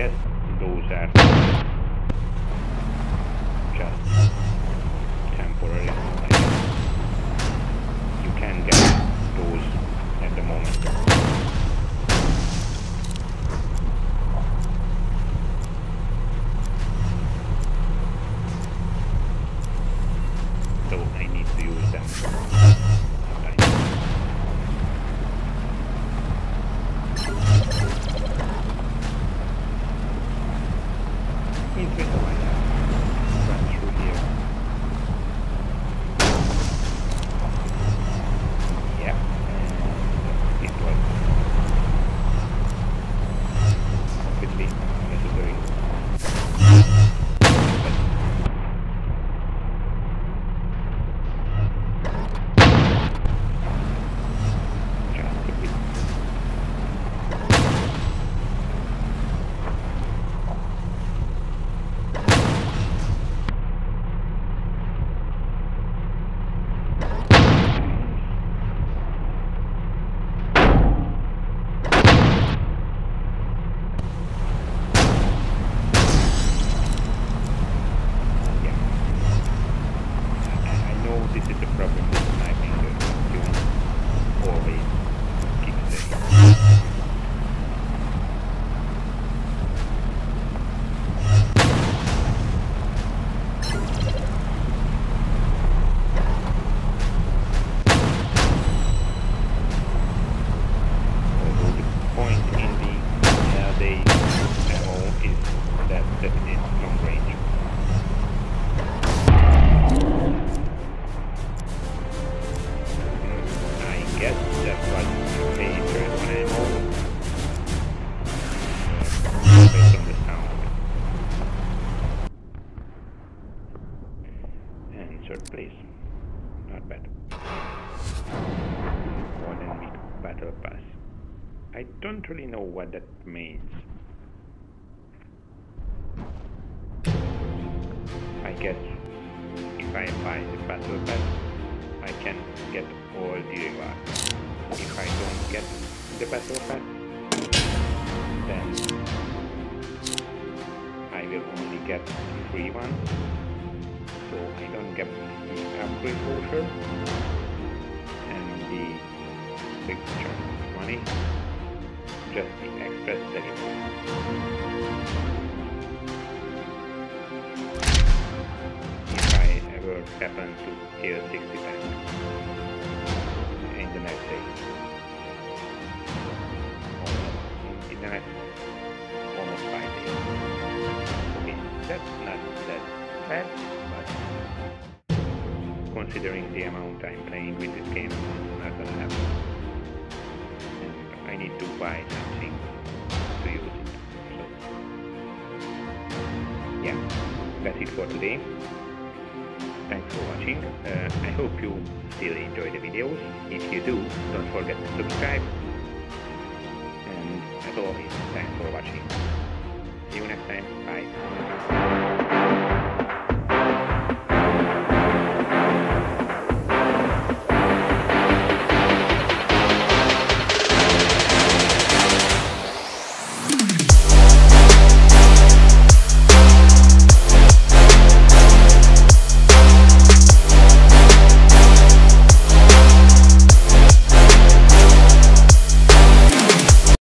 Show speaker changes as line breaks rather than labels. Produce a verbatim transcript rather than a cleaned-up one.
guess those are just temporary. I guess you can get those at the moment. So I need to use them sometimes. Interesting. Run through here. Yeah, and it was completely necessary. Just a bit. This is the problem with sniping, you always keep saying. Although the point in the nowadays ammo is that, that it is long ranging. Yes, that's what you pay for one ammo based on the sound. And third place, not bad. One week battle pass. I don't really know what that means. I guess if I buy the battle pass, I can get all the rewards. If I don't get the battle pass, then I will only get the free one. So I don't get the upgrade voucher and the big chunk of money, just the express delivery. If I ever happen to kill sixty tanks in the next day, in, in the next almost five days. Okay, that's not that bad, but considering the amount I'm playing with this game, it's not gonna happen. And I need to buy something to use it. So, yeah, that's it for today. Thanks for watching. Uh, I hope you still enjoy the videos. If you do, don't forget to subscribe. And as always, thanks for watching. See you next time. Bye.